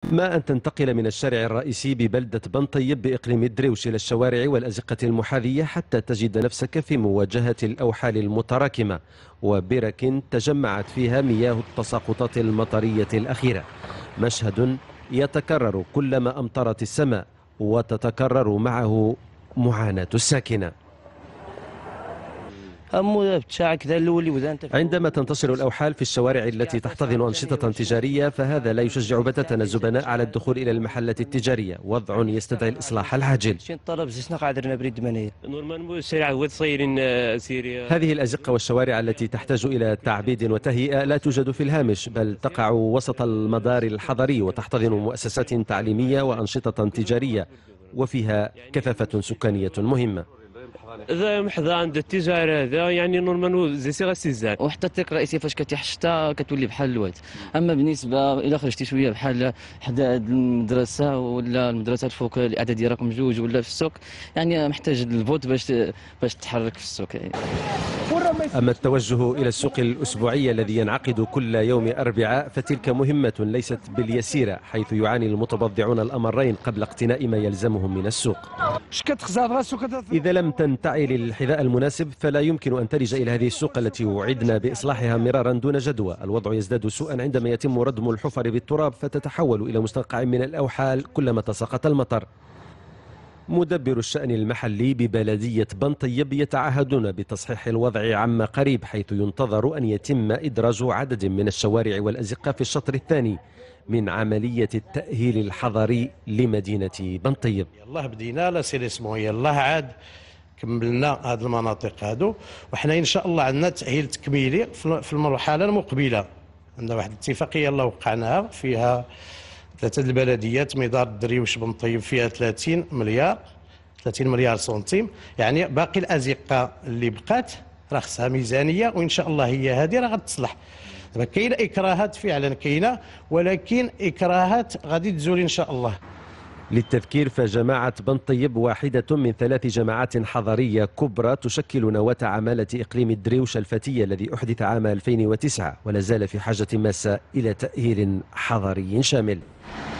ما أن تنتقل من الشارع الرئيسي ببلدة بنطيب بإقليم الدريوش إلى الشوارع والأزقة المحاذية حتى تجد نفسك في مواجهة الأوحال المتراكمة وبرك تجمعت فيها مياه التساقطات المطرية الأخيرة. مشهد يتكرر كلما أمطرت السماء وتتكرر معه معاناة الساكنة. عندما تنتشر الأوحال في الشوارع التي تحتضن أنشطة تجارية فهذا لا يشجع بتاتا الزبناء على الدخول إلى المحلات التجارية، وضع يستدعي الإصلاح العاجل. هذه الأزقة والشوارع التي تحتاج إلى تعبيد وتهيئة لا توجد في الهامش، بل تقع وسط المدار الحضري وتحتضن مؤسسات تعليمية وأنشطة تجارية، وفيها كثافة سكانية مهمة. هذا محظى عند التجاره هذا يعني نورمالمون زي سي غاسيزان، وحتى الطريق الرئيسيه فاش كتيح الشتاء كتولي بحال الواد. اما بالنسبه الى خرجتي شويه بحال حدا المدرسه ولا المدرسه الفوق الاعداديه رقم 2 ولا في السوق، يعني محتاج الفوت باش تتحرك في السوق يعني. أما التوجه إلى السوق الأسبوعي الذي ينعقد كل يوم أربعاء فتلك مهمة ليست باليسيرة، حيث يعاني المتبضعون الأمرين قبل اقتناء ما يلزمهم من السوق. إذا لم تنتعي للحذاء المناسب فلا يمكن أن تلج إلى هذه السوق التي وعدنا بإصلاحها مرارا دون جدوى. الوضع يزداد سوءا عندما يتم ردم الحفر بالتراب فتتحول إلى مستنقع من الأوحال كلما تساقط المطر. مدبر الشأن المحلي ببلدية بنطيب يتعهدون بتصحيح الوضع عما قريب، حيث ينتظر أن يتم إدراج عدد من الشوارع والأزقة في الشطر الثاني من عملية التأهيل الحضري لمدينة بنطيب. يلاه بدينا لا سيريسمون، يلاه عاد كملنا هذه المناطق هادو، وحنا ان شاء الله عندنا تأهيل تكميلي في المرحلة المقبلة. عندنا واحد الاتفاقية يلاه وقعناها فيها 3 البلديات، مدار الدريوش بنطيب فيها 30 مليار سنتيم، يعني باقي الازقه اللي بقات راه خصها ميزانيه، وان شاء الله هي هذه راه غتصلح. دابا كاينه اكراهات فعلا كاينه، ولكن اكراهات غادي تزول ان شاء الله. للتذكير فجماعة بنطيب واحدة من 3 جماعات حضرية كبرى تشكل نواة عمالة إقليم الدريوش الفتية الذي أحدث عام 2009 ولا زال في حاجة ماسة إلى تأهيل حضري شامل.